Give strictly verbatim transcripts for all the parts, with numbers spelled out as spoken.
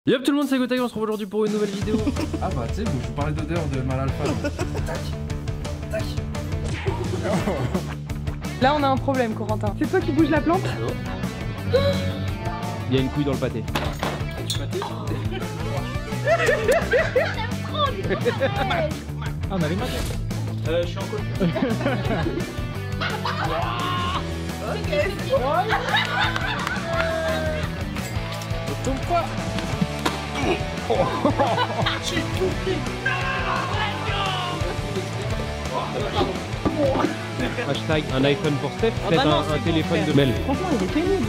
Yop tout le monde, c'est Gotaga, on se retrouve aujourd'hui pour une nouvelle vidéo. Ah bah tu sais, je vous parlais d'odeur de mal alpha. Tac, tac. Là on a un problème, Corentin. C'est toi qui bouge la plante? Il y a une couille dans le pâté. Du pâté? Ah on a les mains. Euh je suis en col. Tombe pas. Hashtag un iPhone pour Steph, Ah peut-être bah non, un, un téléphone de Mel. Franchement il est pénible.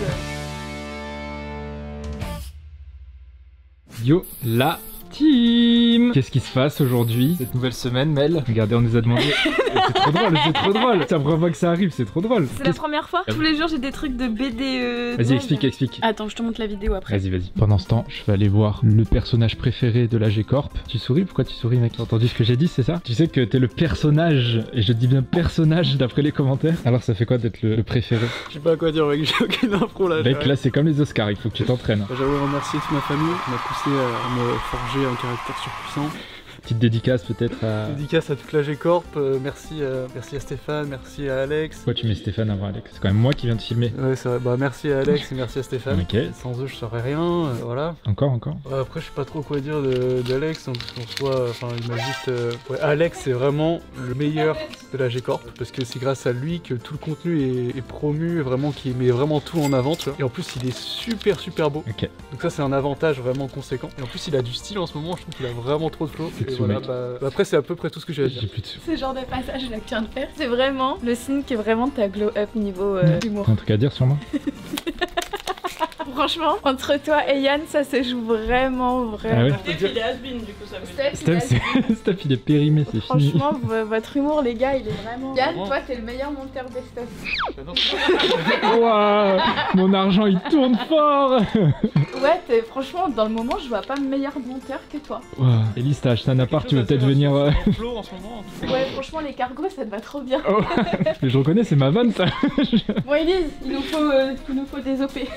Yo la team. Qu'est-ce qui se passe aujourd'hui? Cette nouvelle semaine, Mel. Regardez, on nous a demandé. C'est trop drôle, c'est trop drôle. C'est la première fois que ça arrive, c'est trop drôle. C'est la première fois. Tous les jours j'ai des trucs de B D. Euh, Vas-y, explique, explique. Attends, je te montre la vidéo après. Vas-y, vas-y. Pendant ce temps, je vais aller voir le personnage préféré de la G-Corp. Tu souris? Pourquoi tu souris, mec? T'as entendu ce que j'ai dit, c'est ça? Tu sais que t'es le personnage, et je dis bien personnage d'après les commentaires. Alors ça fait quoi d'être le, le préféré? Je sais pas quoi dire, mec, j'ai aucune impro là. Mec, là c'est comme les Oscars, il faut que tu t'entraînes. J'aimerais remercier toute ma famille qui m'a poussé à me forger un caractère surpuissant. Petite dédicace peut-être à... Dédicace à toute la G-Corp, euh, merci, euh, merci à Stéphane, merci à Alex. Pourquoi tu mets Stéphane avant Alex? C'est quand même moi qui viens de filmer. Ouais c'est vrai, bah merci à Alex et merci à Stéphane. Ok. Sans eux je saurais rien, euh, voilà. Encore, encore. Ouais, après je sais pas trop quoi dire d'Alex, en soit, enfin il m'a juste... Euh... Ouais, Alex c'est vraiment le meilleur de la G-Corp, parce que c'est grâce à lui que tout le contenu est, est promu, vraiment qui met vraiment tout en avant, tu vois. Et en plus il est super super beau. Ok. Donc ça c'est un avantage vraiment conséquent. Et en plus il a du style en ce moment, je trouve qu'il a vraiment trop de flow. Et voilà, bah, bah, après c'est à peu près tout ce que j'ai à dire. J'ai plus de sous. Ce genre de passage là que tu viens de faire, c'est vraiment le signe qui est vraiment ta glow up niveau euh, humour. T'as un truc à dire sur moi? Franchement, entre toi et Yann, ça se joue vraiment, vraiment. Ah ouais? Steph il est has-been du coup ça veut dire. Steph, il Steph, a- c'est- Steph, il est périmé, c'est fini. Franchement, v- votre humour, les gars, il est vraiment. Yann, toi, t'es le meilleur monteur best-of. Waouh, mon argent il tourne fort. Ouais, t'es- franchement, dans le moment, je vois pas meilleur monteur que toi. Waouh. Elise, t'as acheté un appart, tu veux peut-être venir... euh, Flow en ce moment. Ouais, franchement, les cargos, ça te va trop bien. Oh. Mais je reconnais, c'est ma vanne ça. Bon, Elise, il nous faut, euh, il nous faut des O P.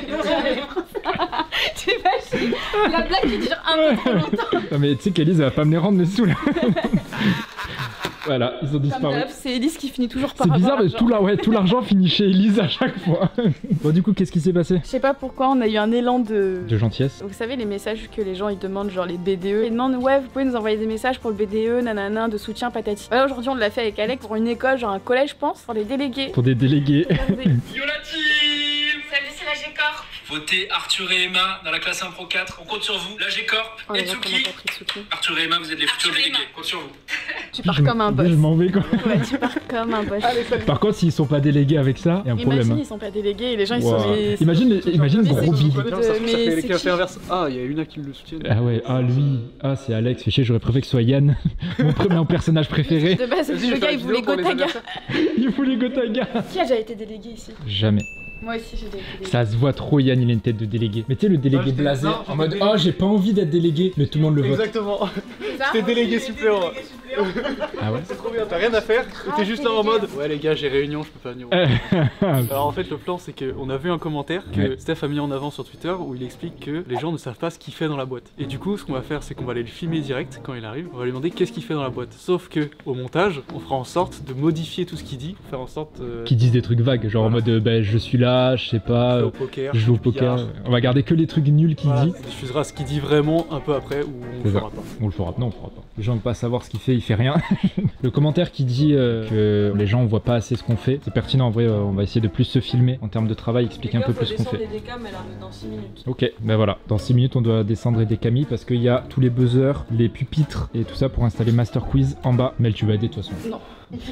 Tu imagines la blague qui dure un peu trop longtemps. Non mais tu sais qu'Elise elle va pas me les rendre mes sous là. Voilà, ils ont Comme disparu. d'hab, c'est Elise qui finit toujours par C'est avoir bizarre, mais l'argent. tout la- ouais, tout l'argent finit chez Elise à chaque fois. Bon du coup, qu'est-ce qui s'est passé? Je sais pas pourquoi, on a eu un élan de... De gentillesse. Vous savez les messages que les gens ils demandent, genre les B D E, ils demandent ouais vous pouvez nous envoyer des messages pour le B D E, nanana, de soutien patati. Ouais, aujourd'hui on l'a fait avec Alex pour une école, genre un collège je pense, pour les délégués. Pour des délégués. Regardez. Yo la team! Salut c'est la G-Corp. Votez Arthur et Emma dans la classe Impro quatre, on compte sur vous. La G-Corp, On a vraiment Etsuki. pas pris de soutien. Arthur et Emma, vous êtes les futurs délégués, compte sur vous. Tu pars comme un boss. Je m'en vais quoi. Ouais, tu pars comme un boss. Par contre, s'ils sont pas délégués avec ça, il y a un problème. Imagine hein. ils sont pas délégués et les gens ils Wow. sont... mais- Imagine, les- imagine Mais gros c'est bide. qui Non, ça se trouve, ça Mais fait c'est les qui inverse. Ah, il y a une qui le soutient. Ah ouais, ah lui, ah c'est Alex, fais chier, j'aurais préféré que ce soit Yann, mon premier mon personnage préféré. De base Vas-y, je le vais gars faire il une voulait vidéo pour les Gotaga. anniversaires. Il voulait Gotaga. Qui a déjà été délégué ici? Jamais. Moi aussi j'ai été délégué. Ça se voit trop, Yann, il a une tête de délégué. Mais tu sais, le délégué j'étais- blasé, non, en j'étais mode délégué. oh, j'ai pas envie d'être délégué, mais tout le monde le vote. Exactement. Ça T'es délégué suppléant. Ah ouais? C'est trop bien, t'as rien à faire. Ah, T'es juste t'es là en délégué. mode ouais les gars j'ai réunion, je peux pas venir. Alors en fait le plan c'est qu'on a vu un commentaire que Ouais. Steph a mis en avant sur Twitter où il explique que les gens ne savent pas ce qu'il fait dans la boîte. Et du coup ce qu'on va faire c'est qu'on va aller le filmer direct quand il arrive, on va lui demander qu'est-ce qu'il fait dans la boîte. Sauf que au montage on fera en sorte de modifier tout ce qu'il dit, pour faire en sorte... Euh, Qui disent des trucs vagues, genre en Voilà. mode euh, bah, je suis là, je sais pas, je joue euh, au poker, je joue au du billard. poker. On va garder que les trucs nuls qu'il Voilà, dit. on diffusera ce qu'il dit vraiment un peu après ou on C'est le ça. fera pas. On le fera, non, on le fera pas. Les gens veulent pas savoir ce qu'il fait, il fait rien. Le commentaire qui dit euh, que les gens voient pas assez ce qu'on fait, c'est pertinent en vrai, euh, on va essayer de plus se filmer en termes de travail, expliquer un peu plus ce qu'on fait. des décams, elle arrive dans six minutes. Ok, ben voilà, dans six minutes on doit descendre des camis parce qu'il y a tous les buzzers, les pupitres et tout ça pour installer Master Quiz en bas. Mel, tu vas aider de toute façon. Non.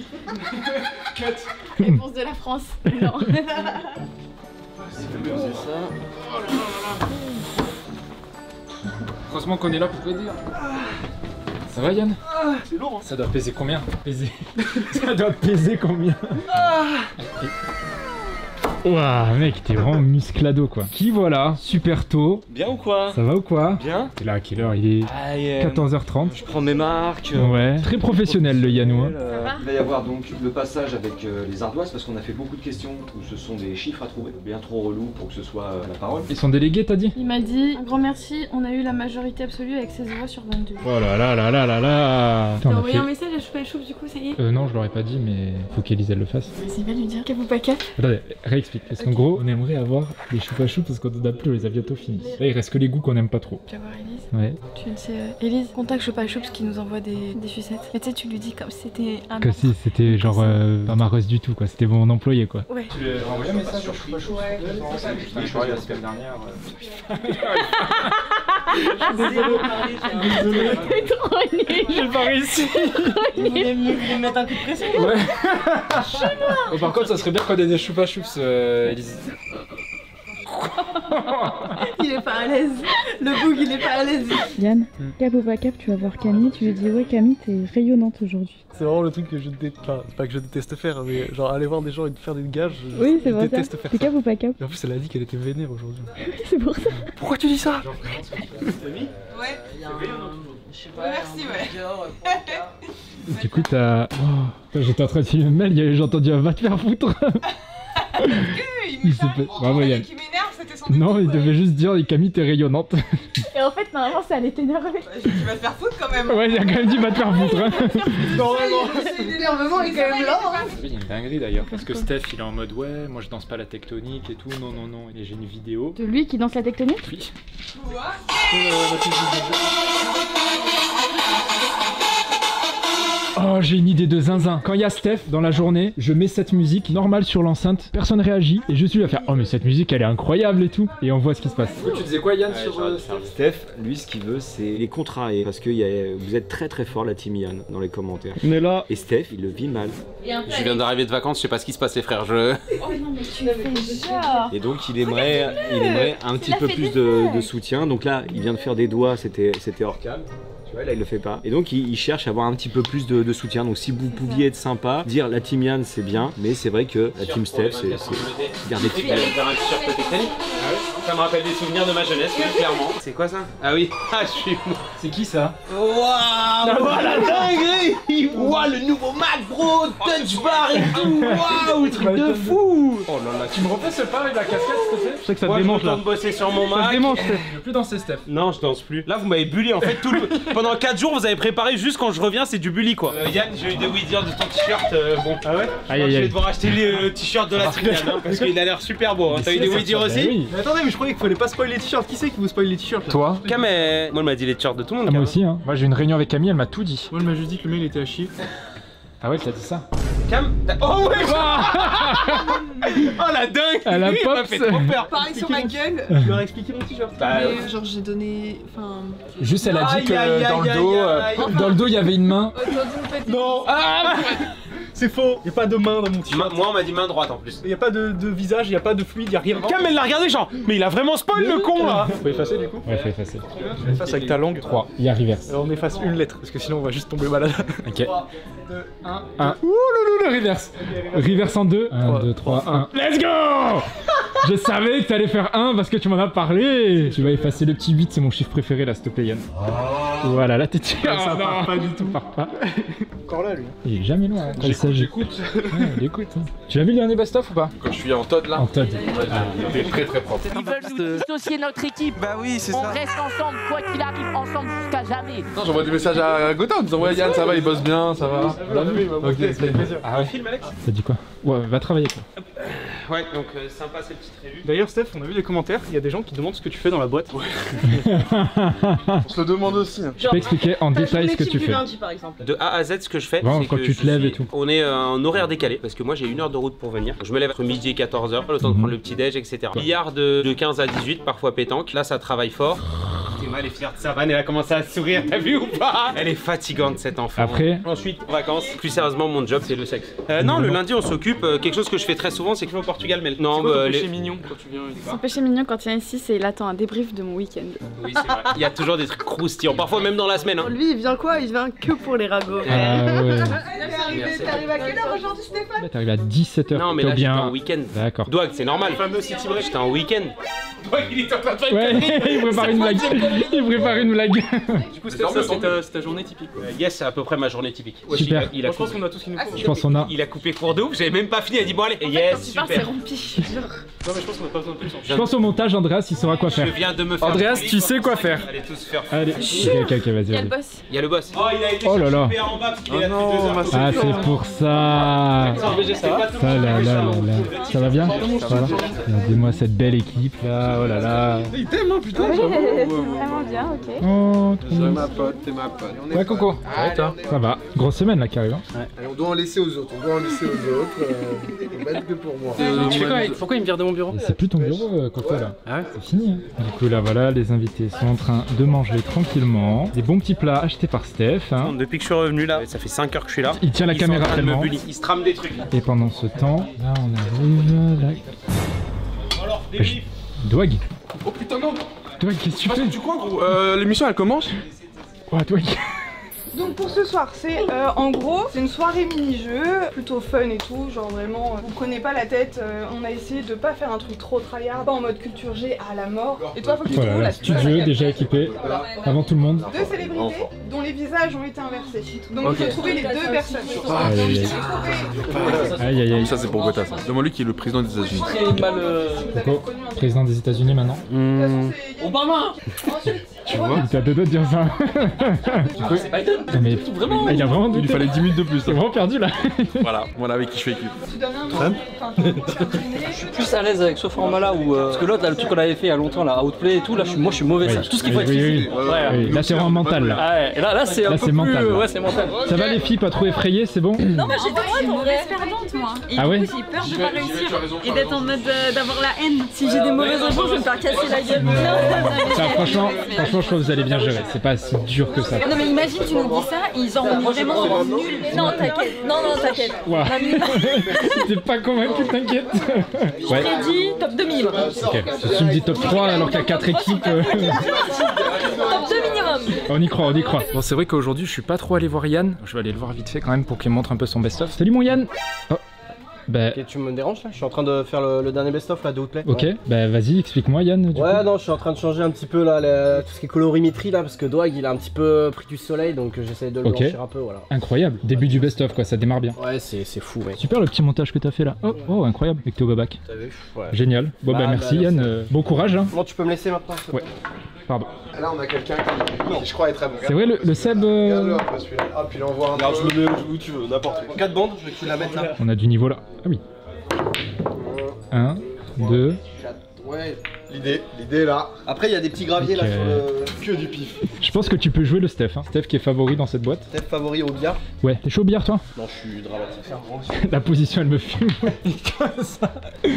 Réponse de la France. Non. C'est ça. Heureusement qu'on est là pour aider. Ça va Yann? C'est lourd hein. Ça doit peser combien? Peser. Ça doit peser combien? Ouah mec, t'es vraiment musclado quoi. Qui voilà, super tôt. Bien ou quoi? Ça va ou quoi? Bien. C'est là à quelle heure? Il est Ah, yeah. quatorze heures trente. Je prends mes marques. euh, Ouais, très professionnel le Yannou. hein. euh, va? Il va y avoir donc le passage avec euh, les ardoises parce qu'on a fait beaucoup de questions où ce sont des chiffres à trouver. Bien trop relou pour que ce soit euh, la parole. Ils sont délégués, t'as dit? Il m'a dit un grand merci, on a eu la majorité absolue avec seize voix sur vingt-deux. Oh là là là là là là. T'as On a envoyé fait- un message à Choupa et Choup du coup, ça y est? Euh, non, je l'aurais pas dit, mais faut qu'Elise elle le fasse. C'est bien de lui dire cap ou pas cap? Attendez, réexplique. Parce qu'en Ok. gros, on aimerait avoir des choupa choups parce qu'on en a plus, on les a bientôt finis. Là, il reste que les goûts qu'on aime pas trop. Tu vas voir Elise? Ouais. Tu sais, euh, Elise, contacte Choupa et Choup qui nous envoie des, des sucettes. Et tu sais, tu lui dis comme si c'était un. Que si, c'était genre euh, pas ma ruse du tout, quoi. C'était mon employé, quoi. Ouais. Tu lui as envoyé un message sur Choupa Choup? Ouais, je suis la semaine dernière. T'es trop nul. J'ai pas réussi. Vous voulez mieux lui mettre un coup de pression? Ouais. Oh, par contre, ça serait bien qu'on ait des Choupa Choups, euh, Elise. Il est pas à l'aise. Le boug, il est pas à l'aise. Yann, cap ou pas cap, tu vas voir Camille, tu lui dis ouais Camille t'es rayonnante aujourd'hui. C'est vraiment le truc que je déteste. Enfin, c'est pas que je déteste faire, mais genre aller voir des gens et faire des gages. je- Oui c'est je vrai ça. déteste faire T'es ça. cap ou pas cap? Et en plus, elle a dit qu'elle était vénère aujourd'hui. C'est pour ça. Pourquoi tu dis ça? Ouais. Je sais pas. Merci, ouais. Du coup, t'as. Oh, j'étais en train de filmer le mail, il y avait- j'ai entendu un va te faire foutre. Il s'est fait- Bravo Yann. Qui m'énerve, c'était son. Non, il devait juste dire Camille, t'es rayonnante. Et en fait, normalement, ça allait t'énerver. Tu vas te faire foutre quand même. Ouais, il a quand même dit va te faire foutre. Hein. L'énervement est quand même là. hein. Il y a une dinguerie d'ailleurs, parce que Steph il est en mode ouais, moi je danse pas la tectonique et tout, non, non, non. Et j'ai une vidéo. De lui qui danse la tectonique? Oui. Oh, j'ai une idée de zinzin. Quand il y a Steph dans la journée, je mets cette musique normale sur l'enceinte, personne réagit, et je suis à faire oh, mais cette musique elle est incroyable et tout, et on voit ce qui se passe. Tu disais quoi Yann sur euh, Steph? Steph, lui, ce qu'il veut, c'est les contrarier. Parce que y a- vous êtes très très fort, la team Yann, dans les commentaires. On est là. Et Steph, il le vit mal. Je viens d'arriver de vacances, je sais pas ce qui se passe les frères, je... Oh non, mais tu fais genre. Et donc, il aimerait, il aimerait un petit l'a peu fait plus des de, fois. de soutien. Donc là, il vient de faire des doigts, c'était c'était hors cam. Tu vois, là, il le fait pas. Et donc, il, il cherche à avoir un petit peu plus de, de soutien. Donc, si vous pouviez être sympa, dire la team Yann, c'est bien. Mais c'est vrai que la team Steph, c'est c'est- garder Tu allais faire un t-shirt tectonique. Ah ouais. Ça me rappelle des souvenirs de ma jeunesse, oui, clairement. C'est quoi ça? Ah oui, ah je suis... C'est qui ça? Waouh! Waouh la dinguerie! Waouh le nouveau Mac bro! Touch bar et tout! Waouh! Truc de fou! Oh là là, Tu me refais ce pas avec la casquette s'il te plaît? Je sais que ça moi, te je démonte là. retourne bosser sur mon Ça te Mac. démonte, Steph. Je veux plus danser Steph. Non, je danse plus. Là, vous m'avez bully en fait tout le... Pendant quatre jours, vous avez préparé juste quand je reviens, c'est du bully quoi. Euh, Yann, j'ai eu des oui-dire de ton t-shirt. euh, bon. Ah ouais? Aïe, aïe, Je vais aïe. devoir acheter le euh, t-shirt de la team Yann, hein, parce qu'il a l'air super beau. Hein. T'as eu des oui-dire aussi? Bah oui. Mais attendez, mais je croyais qu'il fallait pas spoiler les t-shirts. Qui c'est qui vous spoil les t-shirts là? Toi? Cam, elle- moi, elle m'a dit les t-shirts de tout le monde. Ah, moi Cam. aussi, hein. Moi j'ai eu une réunion avec Camille, elle m'a tout dit. Moi, elle m'a juste dit que le mail était à chier. Ah ouais, t'as dit ça? Cam, t'as- oh ouais! Oh la dingue! Elle a Oui, pop, m'a fait c'est- trop peur. Pareil sur ma gueule. Tu leur as expliqué mon t-shirt? Bah, Mais genre j'ai donné. Enfin. Juste, elle a dit Aïe, que aïe, dans aïe, le dos, aïe, euh, aïe. dans le dos, il y avait une main. Non. Ah c'est faux. Y a pas de main dans mon t-shirt. Ma- Moi, on m'a dit main droite en plus. Y a pas de, de visage, y a pas de fluide, y a rien. Cam, elle l'a regardé genre, mais il a vraiment spoil le con là! Faut effacer du coup. Ouais, faut effacer. Efface avec ta langue. trois. Il y a reverse. Alors on efface une lettre parce que sinon on va juste tomber malade. Ok. un. Ouh, loulou, le reverse. Reverse en deux. un, deux, trois, un. Let's go! Je savais que t'allais faire un parce que tu m'en as parlé. Tu vas effacer le petit huit, c'est mon chiffre préféré là, s'il te plaît, Yann. Voilà, là t'es tiré. Ça part pas du tout. Part pas. Encore là lui. Il est jamais loin. Quand il s'agit. J'écoute. Ouais, il écoute. hein. Tu l'as vu le dernier best-of ou pas? Quand je suis en Todd là, En Todd. il est très très propre. Ils veulent nous dissocier notre équipe. Bah oui, c'est On reste ensemble, quoi qu'il arrive, ensemble jusqu'à jamais. Non, j'envoie des messages à Gotha en disant ouais Yann ça va, il bosse bien, ça va. On l'a vu, ok, ça fait plaisir. Ah ouais. Film Alex? T'as dit quoi? Ouais, va travailler quoi. Ouais, donc euh, sympa ces petites revues. D'ailleurs Steph, on a vu les commentaires, il y a des gens qui demandent ce que tu fais dans la boîte. On se le demande aussi. hein. Je peux expliquer en détail ce que tu fais. par exemple. De A à Z, ce que je fais, Vraiment, c'est quand que tu te je lèves suis- et tout. On est euh, en horaire décalé parce que moi j'ai une heure de route pour venir. Je me lève entre midi et quatorze heures, le temps de Mhm. prendre le petit déj, et cetera. Billard de, de quinze à dix-huit, parfois pétanque. Là, ça travaille fort. Théma, elle est fière de sa vanne, elle a commencé à sourire, t'as vu ou pas? Elle est fatigante cette enfant. Après Ensuite, vacances. Plus sérieusement, mon job, c'est le sexe. Euh, non, le lundi, on s'occupe. euh, quelque chose que je fais très souvent, c'est que je vais au Portugal. Mais non, C'est quoi bah, ton les- péché mignon quand tu viens Son péché mignon quand il vient ici, c'est il attend un débrief de mon week-end. Oui, c'est vrai. Il y a toujours des trucs croustillants, parfois même dans la semaine. Hein. Lui il vient quoi? Il vient que pour les ragots. Ah ouais. arrivé, t'es arrivé à quelle heure aujourd'hui, Stéphane? Là, t'arrives à dix-sept heures. Non, mais T'es là, j'étais bien. en week-end. D'accord. Doig, c'est normal. Le fameux city break. J'étais en week-end. Doig, il était en train de faire Ouais, il prépare une blague. Il prépare une blague. Du coup, Steph, ça, c'est ta, c'est ta journée typique. Euh, Yes, c'est à peu près ma journée typique. Ouais, Super. Il a, il a Moi, je pense coupé. qu'on a tout ce qu'il nous faut. Je pense qu'on a. Il a coupé court de ouf, j'avais même pas fini, il a dit bon allez, yes, Tu parles, c'est super. rempli. Non, mais je pense qu'on a pas besoin de plus. Je pense au montage, Andreas, il saura quoi Je faire. viens de me faire. Andreas, bully tu sais quoi pendant faire. cinq, Allez tous faire. Allez, ok, ok, ok, vas-y. Il y a le vas-y. boss. Il y a le boss. Oh, il a été Oh là là. chercher en bas parce qu'il Oh est là non, depuis deux heures. ma Ah, c'est pour ça. Ça va? Ça là là là là. Ça va bien? Voilà. Regardez-moi cette belle équipe là, oh là là. Il t'aime, hein, putain, Ouais, j'avoue. c'est vraiment bien, ok. Oh, trop C'est mignon. ma pote, t'es ma pote. Ouais, Coco. Ouais, toi. Ça va. Grosse semaine là qui arrive. Hein. Allez, on doit en laisser aux autres, on doit en laisser aux autres. Euh, pas que pour moi. Tu fais quoi avec- Pourquoi il me vire de mon bureau? Et c'est plus ton bureau, euh, Coco là. Ah ouais? C'est fini. Hein. Du coup là, voilà, les invités sont en train de manger tranquillement. Des bons petits plats achetés par Steph. Hein. Depuis que je suis revenu là, ça fait cinq heures que je suis là. Il tient la Ils caméra sont en train de me tellement. bully. Il se trame des trucs. Et pendant ce temps, là on arrive là. Alors, des Je- Doig. Oh putain, non. Doig, qu'est-ce que tu Parce fais? que tu crois, gros, euh, l'émission elle commence? Oh, Doig. Donc pour ce soir, c'est euh, en gros, c'est une soirée mini-jeu, plutôt fun et tout, genre vraiment, euh, vous prenez pas la tête, euh, on a essayé de pas faire un truc trop tryhard, pas en mode culture G à la mort. Et toi, faut que tu Voilà, trouves là, la petit jeu déjà équipé avant tout le monde. deux célébrités dont les visages ont été inversés. Donc il Ok. faut trouver les deux personnes. Aïe aïe aïe. Aïe aïe aïe. Ça c'est pour Gotha ça. Demande-lui qui est le président des États-Unis. Coco, président des États-Unis maintenant. Obama. Tu vois, il t'a deux doigts de dire ça. C'est Biden. Non, mais Vraiment. il a vraiment Il lui fallait dix minutes de plus. Il est vraiment perdu là. Voilà, voilà avec qui je fais équipe. Tu donnes un Trump. Je suis plus à l'aise avec ce format-là où. euh, Parce que l'autre, là, le truc qu'on avait fait il y a longtemps, là, Outplay et tout, là, je suis- moi je suis mauvais. Oui. Ça. Tout ce qu'il faut Oui, être oui, physique. oui. Ouais. Oui, là c'est vraiment mental là. Ah ouais, et là, là c'est un Là peu c'est plus. mental. là. Ouais, c'est mental. Ça va les filles, pas trop effrayées, c'est bon? Non, moi j'ai droit de mauvaise perdante, moi. Et Ah du ouais coup, j'ai peur de pas réussir et d'être en mode euh, d'avoir la haine. Si j'ai des mauvaises réponses, je vais me faire casser la gueule. Non, non, mais Ça, j'ai- franchement, franchement, je pense que vous allez bien gérer. C'est pas si dur que ça. Non, mais imagine, tu nous dis ça, et ils en ont vraiment nul. Non, t'inquiète. Non, non, t'inquiète. Ouah. Non, mais- T'es pas convaincu, t'inquiète. Ouais. Prédit top deux minimum. Ok. Si tu me dis top trois alors qu'il y a quatre équipes. euh, Top deux minimum. On y croit, on y croit. Bon, c'est vrai qu'aujourd'hui, je suis pas trop allé voir Yann. Je vais aller le voir vite fait quand même pour qu'il montre un peu son best-of. Salut mon Yann. Oh. Bah, Ok, tu me déranges là? Je suis en train de faire le, le dernier best-of là de Outplay. ok. Bah, vas-y, explique-moi Yann. Du Ouais, coup. non, je suis en train de changer un petit peu là le- tout ce qui est colorimétrie là parce que Doig il a un petit peu pris du soleil donc j'essaie de le Ok. blanchir un peu, voilà. Incroyable. Début du best-of quoi, ça démarre bien. Ouais, c'est c'est fou, mec. Super le petit montage que t'as fait là. Oh, oh incroyable. Avec Théo Babac. T'as vu? Ouais. Génial. Bon, bah, Bah, merci bah, Yann. merci. Euh, bon courage. Hein. Bon, tu peux me laisser maintenant? s'il te Ouais. plaît. Pardon. Là, on a quelqu'un qui, qui, je crois, est très bon. C'est vrai, le, le Seb. euh, Regarde-le un peu celui-là. Ah, puis il envoie un Regarde, peu. je me mets où tu veux, n'importe où. quatre bandes, je vais que tu la mettes là. On a du niveau là. Ah oui. un, deux. Ouais, l'idée, l'idée est là. Après, il y a des petits graviers là Ok. sur le. Que du pif. Je pense que tu peux jouer le Steph. Hein. Steph qui est favori dans cette boîte. Peut-être favori au billard. Ouais, t'es chaud au billard toi? Non, je suis dramatique. La position elle me fume. Comme ça.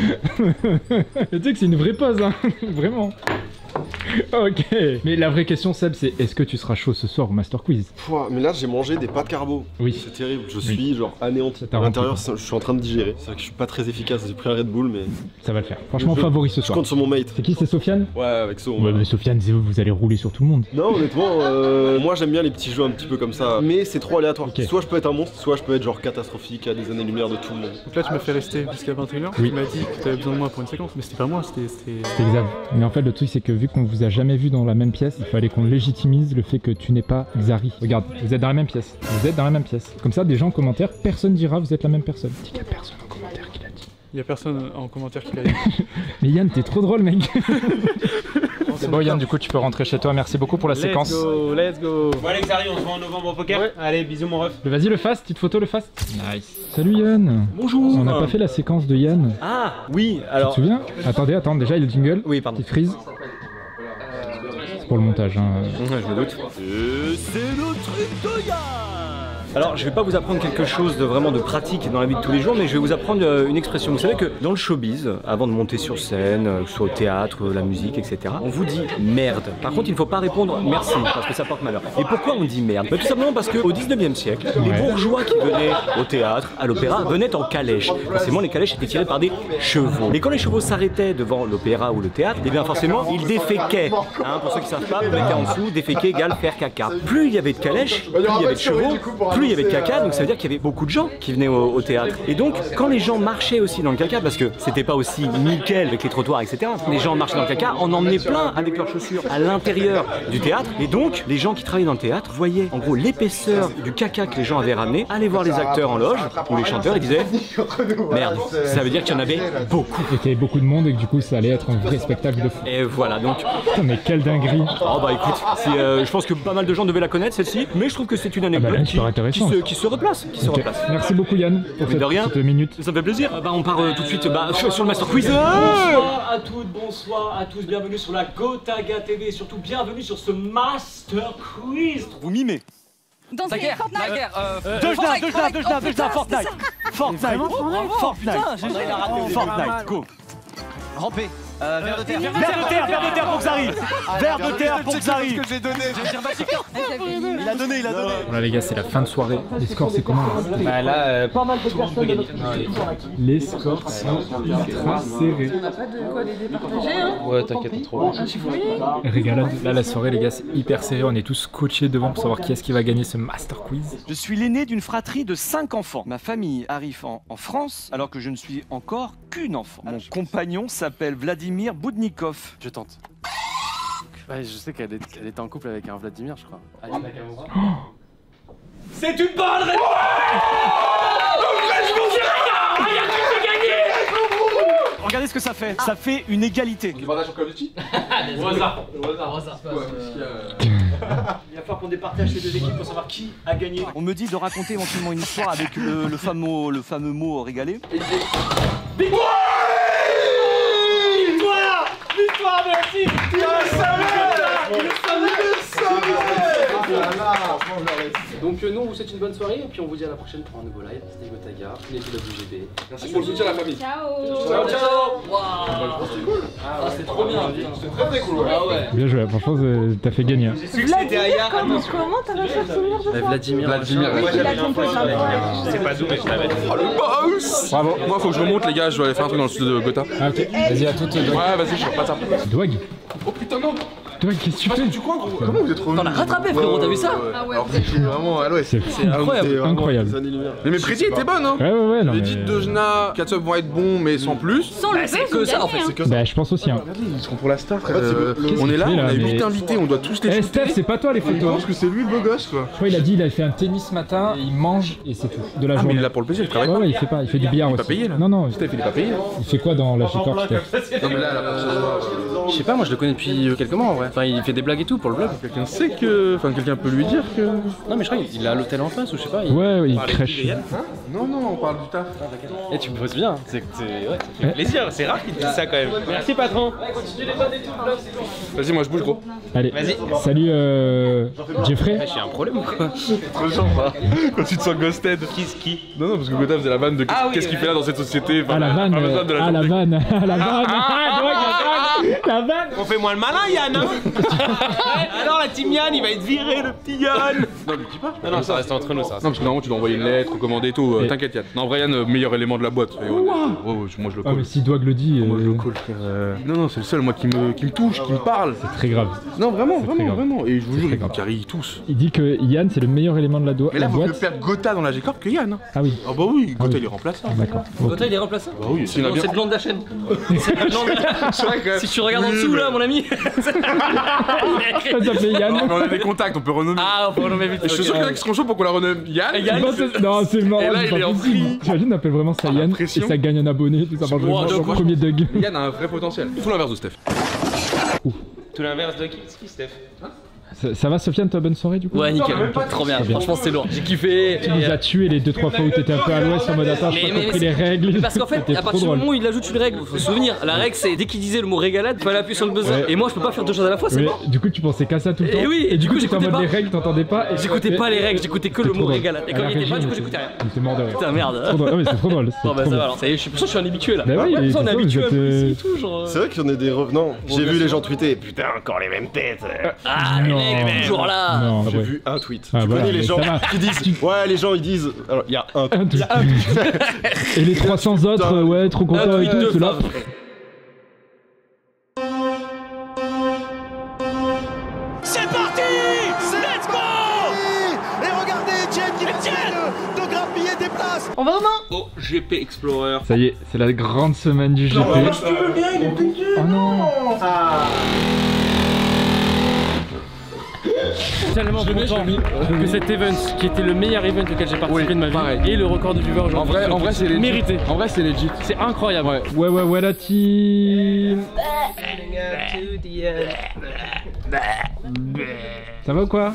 Tu sais que c'est une vraie pose, hein. Vraiment. Ok. Mais la vraie question, Seb, c'est est-ce que tu seras chaud ce soir au Master Quiz? Pouah, mais là j'ai mangé des pâtes carbo. Oui. C'est terrible, je suis genre anéanti. t'a À l'intérieur, rempli, ça- je suis en train de digérer. C'est vrai que je suis pas très efficace, j'ai pris un Red Bull, mais. Ça va le faire. Franchement, Je- favori ce Je soir. compte sur mon mate. C'est qui? C'est Sofiane? Ouais, avec ça. on Ouais, va- mais Sofiane, c'est vous, vous allez rouler sur tout le monde. Non, honnêtement, euh, moi j'aime bien les petits jeux un petit peu comme ça, mais c'est trop aléatoire. Soit je peux être un monstre, soit je peux être genre catastrophique à des années-lumière de tout le monde. Donc là, tu m'as fait rester jusqu'à vingt et une heures. Oui. Tu m'as dit que t'avais besoin de moi pour une séquence, mais c'était pas moi, c'était. C'était C'est exact. Mais en fait, le truc, c'est que vu qu'on vous a jamais vu dans la même pièce, il fallait qu'on légitimise le fait que tu n'es pas Xari. Regarde, vous êtes dans la même pièce. Vous êtes dans la même pièce. Comme ça, des gens en commentaire, personne dira vous êtes la même personne. Dis qu'il y a personne en commentaire qui l'a dit. Il y a personne en commentaire qui l'a dit. Mais Yann, t'es trop drôle, mec. C'est bon, Yann, du coup, tu peux rentrer chez toi. Merci beaucoup pour la séquence. Let's go, let's go. Bon, allez, Xari, on se voit en novembre au poker. Allez, bisous, mon ref. Vas-y, le fast, petite photo, le fast. Nice. Salut Yann. Bonjour. On n'a pas fait la séquence de Yann. Ah, oui, Tu alors. te souviens? Attendez, attends, déjà il y a le jingle. Oui, pardon. Petite frise. C'est pour le montage. Hein. Ouais, je me doute. C'est le truc de Yann. Alors, je vais pas vous apprendre quelque chose de vraiment de pratique dans la vie de tous les jours, mais je vais vous apprendre euh, une expression. Vous savez que dans le showbiz, avant de monter sur scène, euh, que ce soit au théâtre, euh, la musique, et cetera, on vous dit merde. Par contre, il ne faut pas répondre merci, parce que ça porte malheur. Et pourquoi on dit merde? Bah, tout simplement parce qu'au dix-neuvième siècle, les bourgeois qui venaient au théâtre, à l'opéra, venaient en calèche. Forcément, les calèches étaient tirées par des chevaux. Et quand les chevaux s'arrêtaient devant l'opéra ou le théâtre, eh bien forcément, ils déféquaient. Hein, pour ceux qui ne savent pas, déféquer en dessous, déféquer égale faire caca. Plus il y avait de calèches, plus il y avait de chevaux, plus plus il y avait de caca, donc ça veut dire qu'il y avait beaucoup de gens qui venaient au, au théâtre. Et donc, quand les gens marchaient aussi dans le caca, parce que c'était pas aussi nickel avec les trottoirs, et cetera, les gens marchaient dans le caca, en emmenaient plein avec leurs chaussures à l'intérieur du théâtre. Et donc, les gens qui travaillaient dans le théâtre voyaient en gros l'épaisseur du caca que les gens avaient ramené, allaient voir les acteurs en loge ou les chanteurs et disaient merde, ça veut dire qu'il y en avait beaucoup. Et qu'il y avait beaucoup de monde et que du coup ça allait être un vrai spectacle de fou. Et voilà donc. Putain, mais quelle dinguerie. Oh bah écoute, euh, je pense que pas mal de gens devaient la connaître celle-ci, mais je trouve que c'est une anecdote ah bah qui, qui, se, qui se replace. Qui se okay. replace. Merci beaucoup Yann pour cette, de rien. cette minute. Ça me fait plaisir. Euh, bah, on part euh, tout de suite bah, sur le Master Quiz. Bonsoir à toutes, bonsoir à tous, bienvenue sur la Gotaga T V et surtout bienvenue sur ce Master Quiz. Vous mimez. Dans la guerre, Fortnite. la guerre, euh, euh, deux Jna, deux Jna, deux Jna, deux Jna, Fortnite. Fortnite, Fortnite, Fortnite, Fortnite, go. Rampé. Euh, vers de terre. Vers de terre, vers de terre pour Xari. Vers de terre pour Xari. C'est ce que j'ai donné. Il a donné, il a donné. Voilà les gars, c'est la fin de soirée. Les scores c'est comment là? Bah là, euh, pas mal de personnes gagner. Les scores sont ultra serrés. On n'a pas de quoi les départager hein. Ouais, t'inquiète pas trop. Un chiffre. Régalade. Là la soirée les gars, c'est hyper serré. On est tous coachés devant pour savoir qui est-ce qui va gagner ce Master Quiz. Je suis l'aîné d'une fratrie de cinq enfants. Ma famille arrive en, en France alors que je ne suis encore qu'une enfant. Mon compagnon s'appelle Vladimir Boudnikov. Je tente. Ouais, je sais qu'elle est, elle était en couple avec un Vladimir, je crois. Allez, c'est une bonne réponse. Regardez ce que ça fait. Ça fait une égalité. Il va sur Call of Duty. Au hasard. Au hasard, au hasard. Il va falloir qu'on départage ces deux équipes pour savoir qui a gagné. On me dit de raconter éventuellement une histoire avec le, le, fameux, le fameux mot régalé. Victoire! Victoire, merci! Tu le savais! Tu le savais! Donc euh, nous on vous souhaite une bonne soirée et puis on vous dit à la prochaine pour un nouveau live. C'était Gotaga, venez de W G B. Merci pour le soutien à la famille. Ciao. Ciao ciao. Wow. C'était cool. Ah c'est trop bien. C'était très très cool. Ouais. Ah ouais. Bien joué, franchement t'as fait gagner. J'ai su que c'était Aya. Comment t'as réussi à te souvenir de ça? Vladimir. Vladimir. C'est pas doux mais je l'avais. Oh le boss. Bravo. Moi faut que je remonte les gars, je dois aller faire un truc dans le studio de Gotha. Ah ok, vas-y à toutes. Ouais vas-y, je repasse après. Dwag. Oh putain non. Dwag, qu'est-ce que tu fais? Tu crois gros? Comment vous êtes revenu? On l'a rattrapé frérot, t'as vu ça? Ah ouais. Alors que c'est vraiment à l'ouest. C'est incroyable. Incroyable. Mais mes prédits étaient bonnes hein. Ouais ouais ouais non. Les mais... titres de Jna, Catsup vont être bons mais sans plus. Sans le c'est que ça en fait. Bah je pense aussi hein. Ils seront pour la star frère. Qu'est-ce On qu'il est là, fait, on là, a mais- huit invités, on doit tous les Eh shooter. Steph, c'est pas toi les On photos. pense que c'est lui le beau gosse quoi. Je crois il a dit il a fait un tennis ce matin, et il mange et c'est tout. De la Ah mais journée. il est là pour le plaisir, il travaille Ouais pas. ouais il fait pas, il fait du billard Il est aussi. pas payé là. Non non, Steph il est pas payé. il fait quoi dans la G-Corp Steph? Non mais là la personne. Je sais pas, moi je le connais depuis quelques mois en vrai. Enfin il fait des blagues et tout pour le blog. Quelqu'un sait que. Enfin quelqu'un peut lui dire que. Non mais je crois qu'il a l'hôtel en face ou je sais pas. Il... Ouais ouais il crèche. Non non on parle du taf. Et tu me poses bien, c'est c'est ouais. Ça fait plaisir, c'est rare qu'il te dise ça quand même. Merci patron. Continue les bonnes et tout, le blog c'est bon. Vas-y moi je bouge gros. Allez, Vas-y. salut euh, Jeffrey. Ouais, j'ai un problème ou quoi? Trop genre pas. Quand tu te sens ghosted. Qui qui? Non non parce que Gotha faisait la vanne de Ah oui, qu'est-ce qu'il ouais. fait là dans cette société. Ah la vanne, pas besoin de la ah la journée. vanne, ah la vanne, ah Dwag, la vanne, la vanne. On fait moins le malin Yann hein. Alors la team Yann il va être viré le petit Yann. Non lui dis pas. Non non ça reste entre nous ça. Non parce que normalement tu dois envoyer une lettre, commander et tout. euh, Et- T'inquiète Yann. Non Brian euh, meilleur élément de la boîte. Et, euh, ouais, ouais, moi je le Ah mais colle. si Dwag le dit, Moi je le euh, colle frère. euh, Non non c'est le seul moi qui me qui me touche, qui me parle. c'est très grave. Non vraiment C'est très vraiment grave. vraiment. Et je vous C'est jure très ils vous grave. carrient tous. Il dit que Yann c'est le meilleur élément de la, do- Mais là la vaut mieux boîte. perdre Gotha dans la G-Corp que Yann. hein. Ah oui, Ah bah oui, Ah Gotha oui. il est remplaçant. Ah, d'accord. Bon. Gotha il est remplaçant. Bah oui, c'est Non, c'est le blond de la chaîne. C'est le blond de- C'est vrai que. Si tu regardes en dessous là mon ami. Ça s'appelle Yann. Mais on a des contacts, on peut renommer. Ah on peut renommer vite. Et je suis sûr qu'il y en a qui seront chauds pour qu'on la renomme Yann. Yann. Non, c'est- Non, c'est marrant, Et là, c'est il pas est en possible. free. T'imagines, on appelle vraiment ça Ah, la Yann et pression. ça gagne un abonné, tout ça marche Wow, vraiment de au quoi premier dug. Yann a un vrai potentiel. Tout l'inverse de Steph. Tout l'inverse de qui? C'est qui Steph? Ça, ça va Sofiane, toi bonne soirée du coup? Ouais nickel, trop bien, franchement c'est lourd. J'ai kiffé. Tu nous as tué les deux trois fois où t'étais un peu à l'ouest en mode attends, j'ai Mais- pas mais- compris les mais- règles. mais parce qu'en fait, C'était à trop partir du drôle. moment où il ajoute une règle, faut se souvenir, la règle c'est dès qu'il disait le mot régalade, il fallait appuyer sur le buzzer. Ouais. Et moi je peux pas faire deux choses à la fois, c'est Oui, mort. du coup tu pensais qu'à ça tout le temps. Et oui, et du coup t'étais en j'écoutais mode pas. les règles, t'entendais pas. et- J'écoutais pas les règles, j'écoutais que C'est le trop mot drôle. régalade. Et À quand la il était pas, régie, du coup j'écoutais rien. J'étais mort de rire. Putain merde. Trop drôle. Ah oui, c'est trop drôle. c'est Bon bah trop ça va drôle. alors, ça y est, je suis pour ça que je suis un habitué là. Bah oui, Ouais, c'est ça, on est ça, vous habitué à êtes, plus euh, et tout, genre. C'est vrai qu'il y en a des revenants. J'ai vu les gens tweeter, putain, encore les mêmes têtes. Ah, les mecs, toujours là. Non, J'ai ouais. vu un tweet. Ah, tu voilà, connais les mais gens ça va. qui disent. Ouais, les gens ils disent. Alors, il y a un. Un il y a un tweet. Et les trois cents autres, euh, ouais, trop contents et tweet tout, de ceux-là. femme. C'est parti. Let's go. Et regardez, Etienne qui passe. On va au Mans. Au G P Explorer. Ça y est, c'est la grande semaine du G P. Oh non. Ah. Tellement content que cet event, qui était le meilleur event auquel j'ai participé oui, de ma vie, pareil. Et le record de viewer aujourd'hui. En vrai, en vrai c'est legit. Mérité. En vrai, c'est legit. C'est incroyable. Ouais, ouais, ouais, ouais, la team. Ça va ou quoi?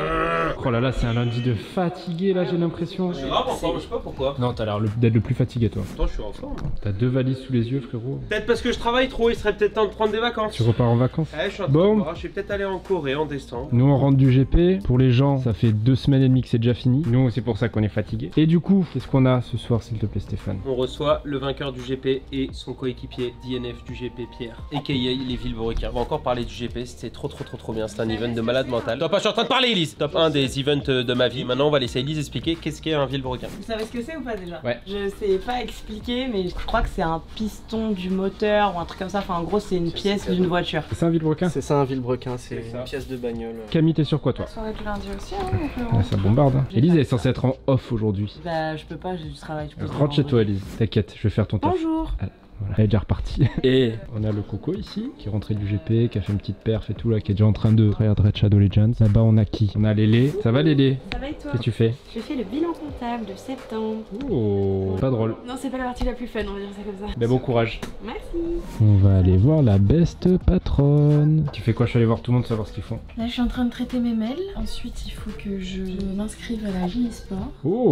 Oh là là, c'est un lundi de fatigué là, j'ai l'impression. C'est grave en forme, je sais pas pourquoi. Non, t'as l'air d'être le plus fatigué toi. Pourtant, je suis en forme. T'as deux valises sous les yeux, frérot. Peut-être parce que je travaille trop, il serait peut-être temps de prendre des vacances. Tu repars en vacances? Ouais, je suis en bon. train de... Je vais peut-être aller en Corée en décembre. Nous, on rentre du G P. Pour les gens, ça fait deux semaines et demie que c'est déjà fini. Nous, c'est pour ça qu'on est fatigué. Et du coup, qu'est-ce qu'on a ce soir, s'il te plaît, Stéphane? On reçoit le vainqueur du G P et son coéquipier D N F du G P, Pierre, a k a les Villebrequins. On va encore parler du G P, c'était trop trop trop trop bien. C'est un event de malade mental. Top, je suis en train de parler, Elise. Top un des events de ma vie. Maintenant, on va laisser Elise expliquer qu'est-ce qu'est un Villebrequin. Vous savez ce que c'est ou pas déjà? Ouais. Je sais pas expliquer, mais je crois que c'est un piston du moteur ou un truc comme ça. Enfin, en gros, c'est une pièce d'une voiture. C'est ça un Villebrequin? C'est ça un Villebrequin, c'est une pièce de bagnole. Camille, t'es sur quoi toi? Soirée du lundi aussi, hein, ah, ça bombarde. Hein. Elise, elle est censée être en off aujourd'hui. Bah, je peux pas, j'ai du travail. Rentre chez toi, Elise. T'inquiète, je vais faire ton taf. Bonjour. Ah, voilà, elle est déjà repartie. Et on a le Coco ici, qui est rentré du G P, qui a fait une petite perf et tout là, qui est déjà en train de regarder Red Shadow Legends. Là-bas, on a qui? On a Lélé. Ça va, Lélé? Ça va et toi? Qu'est-ce que tu fais? Je fais le bilan comptable de septembre. Oh, pas drôle. Non, c'est pas la partie la plus fun, on va dire ça comme ça. Ben bon courage. Merci. On va aller voir la best patronne. Tu fais quoi? Je suis allé voir tout le monde, savoir ce qu'ils font. Là, je suis en train de traiter mes mails. Ensuite, il faut que je m'inscrive à la Gymnisport.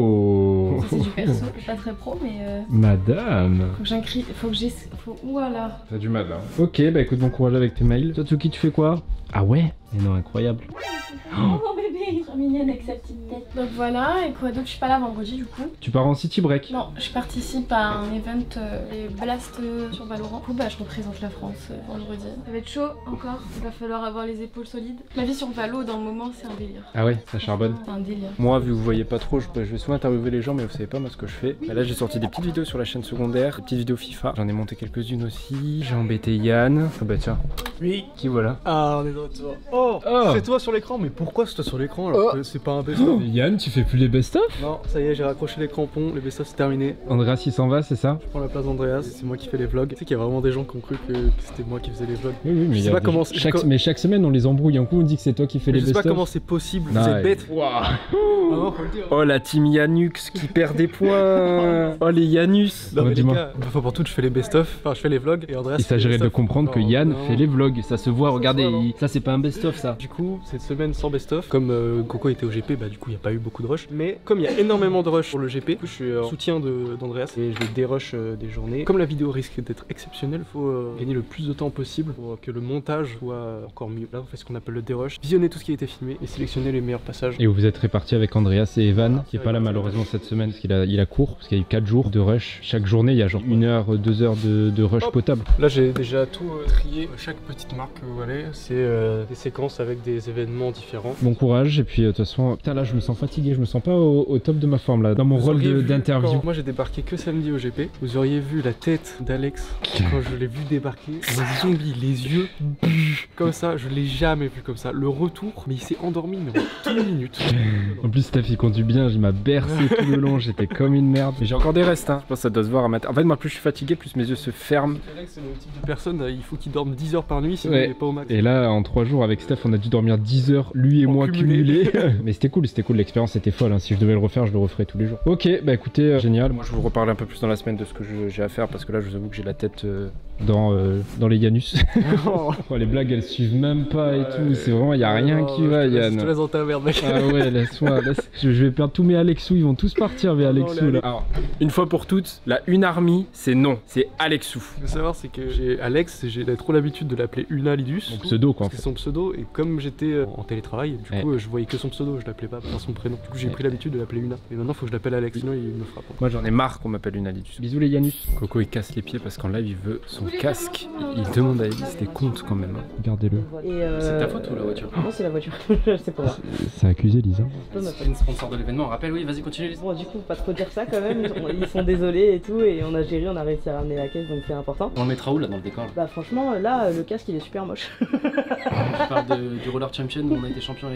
Oh. Ça, c'est du perso, pas très pro, mais. Euh... Madame. Faut que j'inscrive. Faut que j'ai. Faut... Voilà. T'as du mal là. Ok, bah écoute, bon courage avec tes mails. Tatsuki, tu fais quoi? Ah ouais? Mais non, incroyable. Oh mon bébé, trop mignonne avec sa petite tête. Donc voilà, et quoi d'autre? Je suis pas là vendredi du coup. Tu pars en city break? Non, je participe à un event, euh, les Blast euh, sur Valorant. Du coup, bah je représente la France euh, vendredi. Ça va être chaud encore, il va falloir avoir les épaules solides. Ma vie sur Valo, dans le moment, c'est un délire. Ah ouais, ça charbonne? C'est un délire. Moi, vu que vous voyez pas trop, je, je vais souvent interviewer les gens, mais vous savez pas moi ce que je fais. Bah, là, j'ai sorti des petites vidéos sur la chaîne secondaire, des petites vidéos FIFA. J'en ai monté quelques-unes aussi. J'ai embêté Yann. Ah bah tiens. Oui. Qui voilà? Ah, on est de retour. Oh, oh. C'est toi sur l'écran, mais pourquoi c'est toi sur l'écran alors oh. que c'est pas un best-of? Yann, tu fais plus les best-of? Non, ça y est, j'ai raccroché les crampons, les best-of c'est terminé. Andreas il s'en va, c'est ça? Je prends la place d'Andreas, c'est moi qui fais les vlogs. Tu sais qu'il y a vraiment des gens qui ont cru que, que c'était moi qui faisais les vlogs. Oui, oui, mais, je sais pas comment chaque... mais chaque semaine on les embrouille, un coup on dit que c'est toi qui fais mais les best-of. Je sais pas comment c'est possible, non, vous êtes bêtes. Wow. Vraiment, faut le dire. Oh la team Yanux qui perd des points. Oh les Yanus. Non mais les gars, une fois pour toutes je fais les best-of, enfin je fais les vlogs et Andreas. Il s'agirait de comprendre que Yann non. fait les vlogs, ça se voit, regardez, il... ça c'est pas un best-of ça. Du coup, cette semaine sans best-of, comme euh, Coco était au G P, bah du coup il n'y a pas eu beaucoup de rush. Mais comme il y a énormément de rush pour le G P, du coup, je suis en soutien d'Andreas et je vais dérush euh, des journées. Comme la vidéo risque d'être exceptionnelle, il faut euh, gagner le plus de temps possible pour que le montage soit encore mieux. Là on fait ce qu'on appelle le dérush, visionner tout ce qui a été filmé et sélectionner les meilleurs passages. Et vous êtes répartis avec Andreas et Evan, qui est pas là malheureusement cette semaine parce qu'il a, il a cours, parce qu'il y a eu quatre jours de rush. Chaque journée il y a genre une heure, deux heures de, de rush Hop. potable. Là j'ai déjà tout euh, trié, chaque petite marque que vous voyez, c'est euh, des séquences avec des événements différents. Bon courage et puis de toute façon, putain là je me sens fatigué, je me sens pas au, au top de ma forme là, dans mon vous rôle d'interview. Moi j'ai débarqué que samedi au G P, vous auriez vu la tête d'Alex quand je l'ai vu débarquer, un zombie, les yeux comme ça, je l'ai jamais vu comme ça. Le retour, mais il s'est endormi mais en deux minutes. En plus Steph il conduit bien, il m'a bercé tout le long, j'étais comme une merde. Mais j'ai encore des restes, hein. Je pense que ça doit se voir à matin. En fait moi plus je suis fatigué, plus mes yeux se ferment. Alex c'est le type de personne, il faut qu'il dorme dix heures par nuit sinon ouais. il est pas au max. Et là en trois jours avec Steph on a dû dormir dix heures, lui et en moi cumulés. Mais c'était cool, c'était cool, l'expérience était folle, hein. Si je devais le refaire je le referais tous les jours. Ok, bah écoutez, euh, génial. Moi je vais vous reparler un peu plus dans la semaine de ce que j'ai à faire parce que là je vous avoue que j'ai la tête euh... dans, euh, dans les Yanus. Oh, les blagues elles suivent même pas et tout, c'est vraiment, y a rien non, qui va Yann. Je te laisse dans ta merde mec. Ah ouais, laisse-moi, laisse. je, je vais perdre tous mes Alexou, ils vont tous partir vers Alexou là. Alors, une fois pour toutes, la une army c'est non, c'est Alexou. Ce qu'il faut savoir c'est que j'ai Alex, j'ai trop l'habitude de l'appeler Unalidus. Mon pseudo quoi en fait. C'est son pseudo et comme j'étais en télétravail, du coup ouais. je voyais que son pseudo, je l'appelais pas par son prénom. Du coup j'ai ouais. pris l'habitude de l'appeler Una. Mais maintenant faut que je l'appelle Alex, sinon il me frappe. Moi j'en ai marre qu'on m'appelle Unalidus. Bisous les Yanus. Coco il casse les pieds parce qu'en live il veut son casque. Il demande à Elise des comptes quand même. Regardez-le. Euh... C'est ta faute ou la voiture? Non c'est la voiture, c'est pas grave. Ça a accusé Lisa. C'est une sponsor de l'événement, rappelle, oui vas-y continue Lisa. Bon du coup pas trop dire ça quand même, ils sont désolés et tout et on a géré, on a réussi à ramener la caisse donc c'est important. On le mettra où là dans le décor là? Bah franchement là le casque il est super moche. Tu parles de, du Roller Champion où on a été champion avec Bugby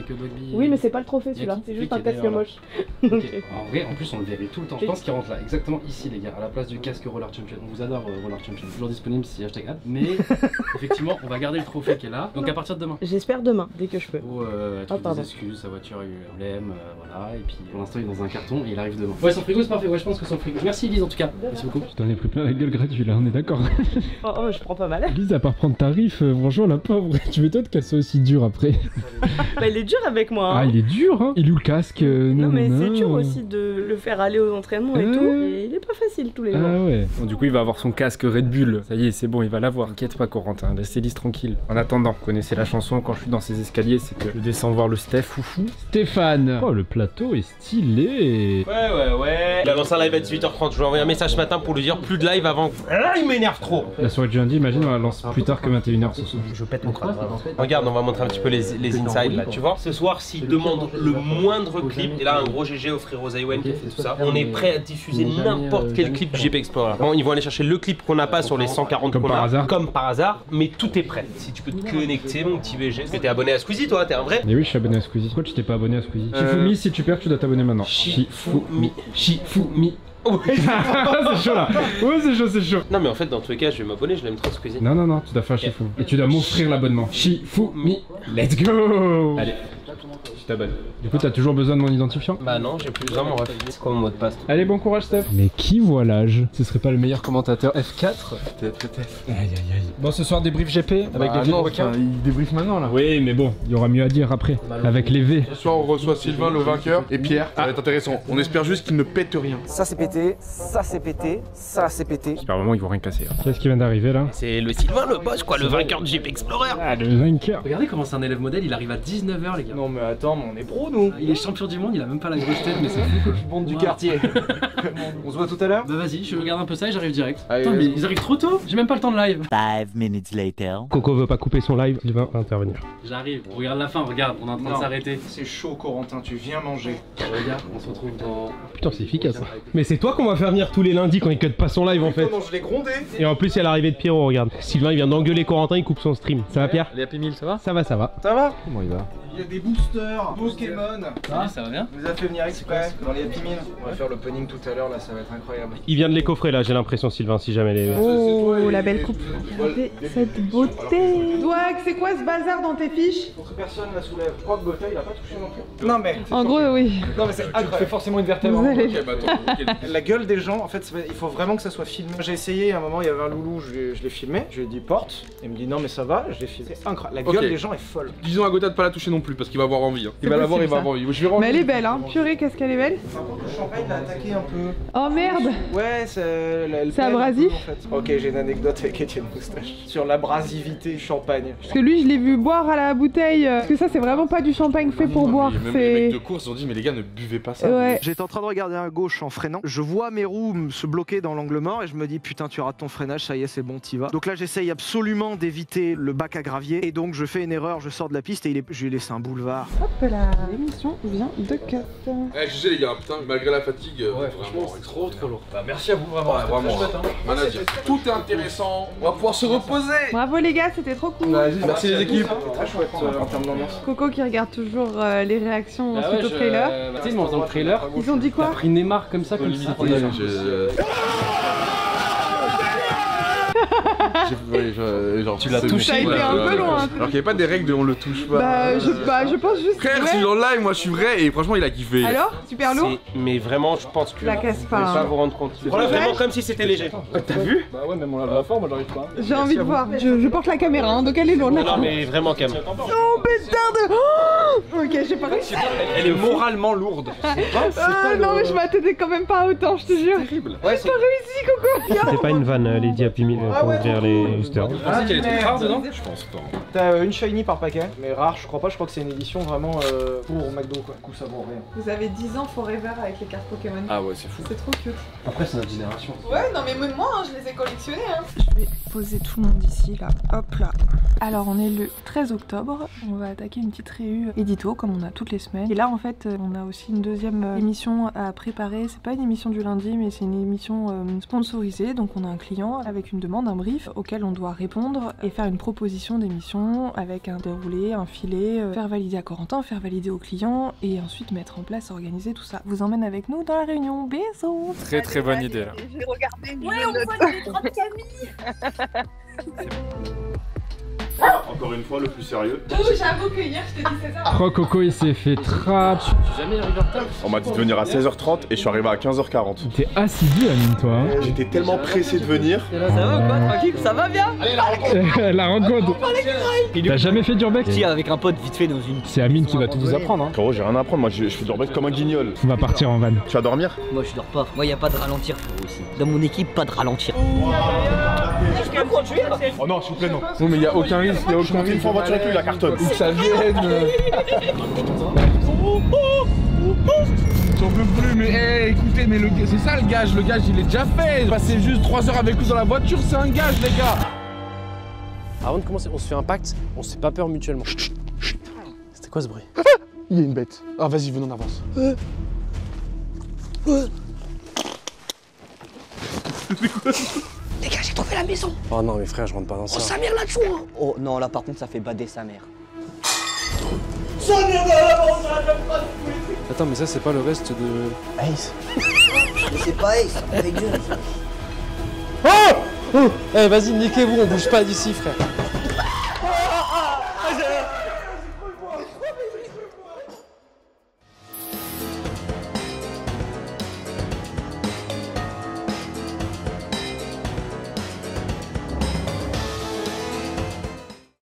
qui... Oui, mais c'est pas le trophée Il y a celui-là, qui- c'est qui juste est un casque d'ailleurs là. moche. Ok. Donc, En vrai, en plus, on le verrait tout le temps. Je pense qu'il rentre là, exactement ici, les gars, à la place du casque Roller Champion. On vous adore, euh, Roller Champion. Toujours disponible si hashtag ad. Mais effectivement, on va garder le trophée qui est là. Donc à partir de demain. J'espère demain, dès que je peux. Oh, euh, Ah, trouve pardon. des excuses, sa voiture a eu un problème, euh, voilà. Et puis pour l'instant, il est dans un carton et il arrive demain. Ouais, son frigo, c'est parfait. Ouais, je pense que son frigo. Merci, Elise, en tout cas. Merci beaucoup. Je t'en ai pris plein la gueule gratuit là, on est d'accord. Oh, oh, je prends pas mal. Elise, à part prendre ta riff, euh, franchement, la pauvre, tu m'étonnes qu'elle soit aussi dure après. Bah, il est dur avec moi. Hein. Ah, il est dur, hein. Il loue le casque. euh, Non, mais nanana. c'est dur aussi de le faire aller aux entraînements et Ah tout. ouais. Et il est pas facile tous les jours. Ah ouais. Bon, du coup, il va avoir son casque Red Bull. Ça y est, c'est bon, il va l'avoir. T'inquiète pas, Corentin, laisse Elise tranquille. En attendant, vous connaissez la chanson, quand je suis dans ces escaliers, c'est que je descends voir le Steph foufou. Stéphane. Oh, le plateau est stylé. Ouais, ouais, ouais. Il a lancé un live à dix-huit heures trente. Je lui ai envoyé un message ce matin pour lui dire plus de live avant. Là, il m'énerve trop. La soirée du lundi, imagine, on la lance plus tard que vingt et une heures ce soir. Je pète mon crâne. Regarde, on va montrer un petit peu les, les inside là, tu vois. Ce soir, s'il demande le moindre clip, et là, un gros G G au frérot Zaywen qui a fait tout ça, on est prêt à diffuser n'importe quel clip du G P Explorer. Bon, ils vont aller chercher le clip qu'on n'a pas sur les cent quarante Comme qu'on par a, hasard. comme par hasard, mais tout est prêt. Si tu peux te connecter, mon petit B G. Parce que t'es abonné à Squeezie, toi, t'es un vrai. Et oui, je suis abonné à Squeezie. Pourquoi tu t'es pas abonné à Squeezie Euh... Shifumi, si tu perds, tu dois t'abonner maintenant. Shifumi, Shifumi. Ouais, c'est chaud là. Ouais, c'est chaud, c'est chaud. Non, mais en fait, dans tous les cas, je vais m'abonner, je l'aime trop Squeezie. Non, non, non, tu dois faire Shifumi. Et tu dois m'offrir l'abonnement. Shifumi. Let's go. Allez, tu t'abonnes. Du coup, t'as toujours besoin de mon identifiant? Bah non, j'ai plus besoin, mon ref. C'est quoi mon mot de passe? Allez, bon courage, Steph. Mais qui voit l'âge? Ce serait pas le meilleur commentateur F quatre? Peut-être, peut-être. Aïe, aïe, aïe. Bon, ce soir, débrief G P avec Bah les non, requins. enfin, il débriefe maintenant là. Oui, mais bon, il y aura mieux à dire après. Avec les V. Ce soir, on reçoit Sylvain, le vainqueur, et Pierre. Ça va être intéressant. On espère juste qu'il ne pète rien. Ça c'est pété, ça c'est pété, ça c'est pété. J'espère vraiment qu'ils vont rien casser. Hein. Qu'est-ce qui vient d'arriver là? C'est le Sylvain, le boss, quoi, le vainqueur de G P Explorer. Ah, le vainqueur. Regardez comment c'est un élève modèle, il arrive à dix-neuf heures, les gars. Non mais attends, mais on est pro nous. Il est champion du monde, il a même pas la grosse tête, mais c'est fou quoi. Bande du quartier. On se voit tout à l'heure. Bah vas-y, je regarde un peu ça et j'arrive direct. Allez, Putain, mais let's go. ils arrivent trop tôt, j'ai même pas le temps de live. Five minutes later. Coco veut pas couper son live, il va intervenir. J'arrive, regarde la fin, regarde, on est en train de s'arrêter. C'est chaud Corentin, tu viens manger. Regarde, on se retrouve dans... Putain, c'est efficace. Hein. Mais c'est toi qu'on va faire venir tous les lundis quand il cut pas son live en fait. Comment je l'ai grondé. Et en plus, il y a l'arrivée de Pierrot, regarde. Sylvain, il vient d'engueuler Corentin, il coupe son stream. Ça va, Pierre? Les Happy Meal, ça va? Ça va, ça va. Ça va? Comment il va? Il y a des boosters, Pokémon. Ah, ça va bien? On nous a fait venir exprès dans les Happy Meal. On va faire l'opening tout à l'heure là, ça va être incroyable. Il vient de les coffrer là, j'ai l'impression, Sylvain, si jamais les. Oh, la belle coupe. Regardez cette beauté. Douag, c'est quoi ce bazar dans tes fiches? Autre personne la soulève. Je crois que Botha il a pas touché non plus. Non mais. En gros, oui. Non mais c'est incroyable. forcément une vertèbre. Vous allez- Ok, bah attends. La gueule des gens, en fait, c'est- il faut vraiment que ça soit filmé. J'ai essayé, à un moment, il y avait un loulou, je l'ai- je l'ai filmé. Je lui ai dit porte. Il me dit non, mais ça va, je l'ai filmé. C'est incroyable. La gueule Ok. des gens est folle. Disons à Gotha de pas la toucher non plus parce qu'il va avoir envie. Hein. Il C'est va l'avoir, il possible, va ça. avoir envie. Je vais rendre. Mais elle est belle, hein. Purée, qu'est-ce qu'elle est belle. Par contre, le champagne l'a attaqué un peu. Oh merde. Ouais, c'est. elle- elle C'est pèle un abrasif peu, en fait. Ok, j'ai une anecdote avec Étienne Moustache sur l'abrasivité du champagne. Parce que lui, je l'ai vu boire à la bouteille. euh, Parce que ça, c'est vraiment pas du champagne fait pour boire. Même les mecs de C'est. course ils ont dit mais les gars ne buvez pas ça. Ouais. J'étais en train de regarder à gauche en freinant. Je vois mes roues se bloquer dans l'angle mort et je me dis putain, tu rates ton freinage, ça y est, c'est bon, t'y vas. Donc là, j'essaye absolument d'éviter le bac à gravier et donc je fais une erreur, je sors de la piste et il est... je lui ai laissé un boulevard. Hop là. L'émission vient de cut. Eh, G G les gars, putain, malgré la fatigue. Ouais, franchement, c'est trop trop lourd. Bah, merci à vous vraiment. Ouais, c'était vraiment. très chouette, hein. Rien à dire. Tout est intéressant. On va pouvoir se reposer. Bravo les gars, c'était trop cool. Merci les équipes. C'était très chouette euh, en termes d'ambiance. Coco qui regarde toujours euh, les réactions Bah suite ouais, au je- trailer. euh, bah, tu sais, dans le trailer, Ils ont dit il a quoi? pris Neymar comme ça, comme si c'était... Je- J'ai- ouais, je- genre, Tu l'as c'est- touché, Ça a été Ouais, un ouais, peu ouais. loin. Alors qu'il n'y avait pas des règles de on le touche pas. Bah je, bah, je pense juste. Frère, ouais. je suis en live, moi je suis vrai et franchement il a kiffé. Alors, super lourd. C'est- Mais vraiment, je pense que. La casse Vous pas, pouvez hein. pas vous rendre compte. Voilà, vraiment comme si c'était léger. T'as vu? Bah ouais, même on l'a la forme, moi j'arrive pas. J'ai envie de voir. Je, je porte la caméra, hein, donc elle est lourde. Non, la non, mais vraiment, Cam. Oh putain de. Oh ok, j'ai pas réussi. Elle est moralement lourde. Ah non, mais je m'attendais quand même pas à autant, je te jure. J'ai pas réussi, Coco. C'était pas une vanne, euh, Lady Happy Meal pour ouvrir les boosters. Tu sais qu'il y a des trucs rares dedans? Je pense pas. T'as euh, une shiny par paquet, mais rare, je crois pas, je crois que c'est une édition vraiment euh, pour McDo quoi. Du coup, ça vaut rien. Vous avez dix ans forever avec les cartes Pokémon. Ah ouais, c'est fou. C'est trop cute. Après, c'est notre génération. Ouais, non, mais même moi, hein, je les ai collectionnés. Hein. Je vais poser tout le monde ici, là. Hop là. Alors, on est le treize octobre. On va attaquer une petite réu édito, comme on a toutes les semaines. Et là, en fait, on a aussi une deuxième euh, émission à préparer. C'est pas une émission du lundi, mais c'est une émission euh, sponsorisée. Donc, on a un client avec une demande, un brief, auquel auxquelles on doit répondre et faire une proposition d'émission avec un déroulé, un filet, euh, faire valider à Corentin, faire valider au client et ensuite mettre en place, organiser tout ça. Vous emmène avec nous dans la réunion. Bisous. Très très bonne idée là. Je vais regarder. Ouais, on voit les trois de Camille. Encore une fois, le plus sérieux. Oh, j'avoue que hier je t'ai dit c'est ça. Oh Coco il s'est fait trap. Tu es jamais arrivé en retard? On m'a dit de venir à seize heures trente et je suis arrivé à quinze heures quarante. T'es assidu Amine toi hein. J'étais tellement pressé de venir. Ça va ou quoi? Tranquille, ça va bien? Allez la rencontre. T'as jamais fait d'urbex? Si, avec un pote vite fait dans une... C'est Amine qui va tout vous apprendre hein. Frérot, j'ai rien à apprendre, moi je, je fais de l'urbex comme un guignol. On va partir en van. Tu vas dormir? Moi je dors pas, moi y a pas de ralentir frérot ici. Dans mon équipe, pas de ralentir. Je peux conduire? Oh non, s'il vous plaît non. Non mais y a aucun risque, y a aucun risque. En voiture avec lui, la cartonne. Où que ça vienne. J'en peux plus, mais hey, écoutez, mais le c'est ça le gage, le gage il est déjà fait. Passer juste trois heures avec lui dans la voiture, c'est un gage les gars. Avant de commencer, on se fait un pacte, on se fait pas peur mutuellement. C'était quoi ce bruit? Il y a une bête. Ah vas-y, venons en avance. Les gars, j'ai trouvé la maison. Oh non, mais frère, je rentre pas dans ça. Oh, Samir là-dessous. Hein. Oh non, là par contre, ça fait bader sa mère. Attends, mais ça, c'est pas le reste de. Ace. Mais c'est pas Ace, avec Dieu. Oh, oh. Eh, vas-y, niquez-vous, on bouge pas d'ici, frère.